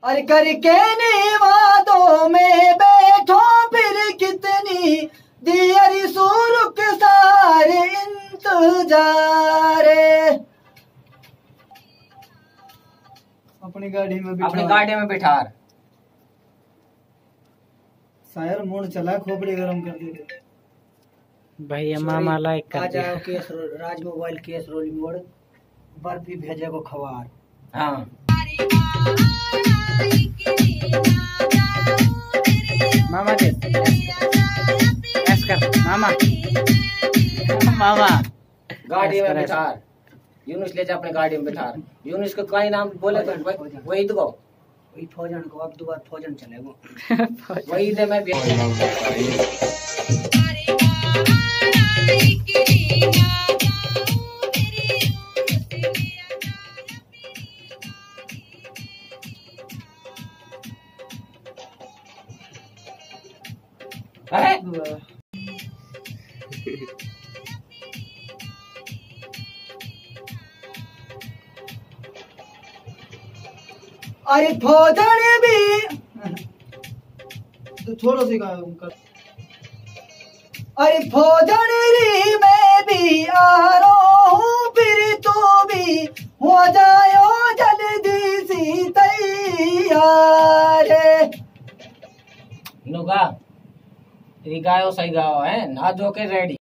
अरे करके वादों में बैठो फिर कितनी दियरी सुरुख सारे इंतजार। अपनी गाड़ी में बिठा शायर मूड चला खोपड़ी गरम कर दी भैया मामा लाइक कर दिया। Case Raj mobile case rolling mode बर्फी भेजे को खवार। हाँ मामा दे ऐस कर मामा मामा गाड़ी में बिठा यूनुस ले जा अपने गाड़ी में बिठा। यूनुस को कोई नाम बोले तो वही तो वही फौजन को अब दोबारा फौजन चलेगा वही दे मैं अरे फौजन भी तो छोड़ो सी अरे फौजन री मैं भी आ रहा हूँ फिर तो भी हो जाओ जल्दी सी तैयार। नुगा गायो सही गाओ है ना जो के रेडी।